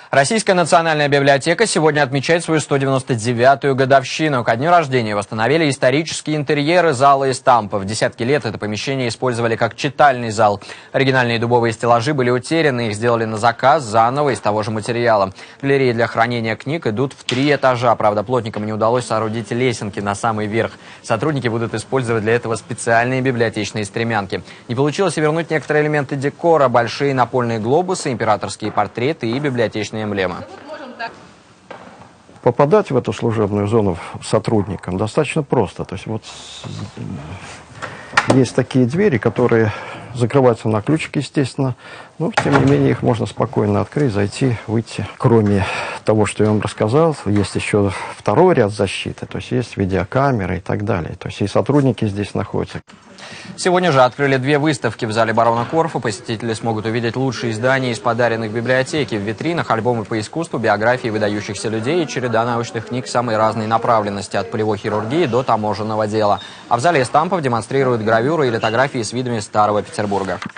Российская национальная библиотека сегодня отмечает свою 199-ю годовщину. Ко дню рождения восстановили исторические интерьеры зала эстампов. Десятки лет это помещение использовали как читальный зал. Оригинальные дубовые стеллажи были утеряны, их сделали на заказ заново из того же материала. Галереи для хранения книг идут в 3 этажа. Правда, плотникам не удалось соорудить лесенки на самый верх. Сотрудники будут использовать для этого специальные библиотечные стремянки. Не получилось и вернуть некоторые элементы декора: большие напольные глобусы, императорские портреты и библиотечные эмблемы. Попадать в эту служебную зону сотрудникам достаточно просто. То есть вот есть такие двери, которые закрываются на ключик, естественно, но тем не менее их можно спокойно открыть, зайти, выйти. Кроме того, что я вам рассказал, есть еще второй ряд защиты, то есть есть видеокамеры и так далее. То есть и сотрудники здесь находятся. Сегодня же открыли 2 выставки в зале барона Корфа. Посетители смогут увидеть лучшие издания из подаренных библиотеки. В витринах альбомы по искусству, биографии выдающихся людей и череда научных книг самой разной направленности, от полевой хирургии до таможенного дела. А в зале эстампов демонстрируют гравюры и литографии с видами Старого Петербурга.